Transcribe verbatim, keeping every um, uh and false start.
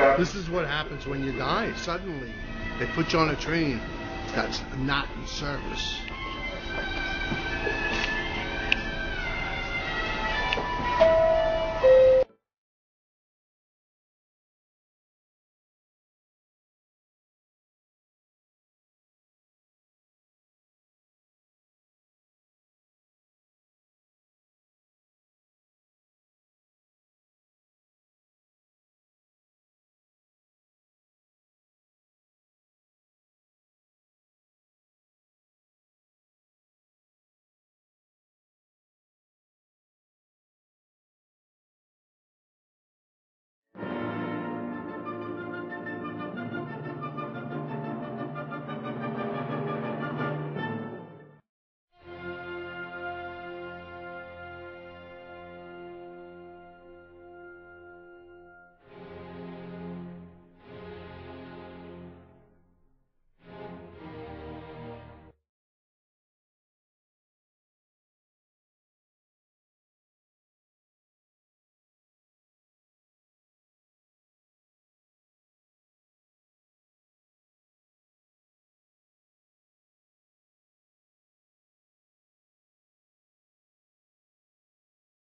This is what happens when you die. Suddenly, they put you on a train that's not in service.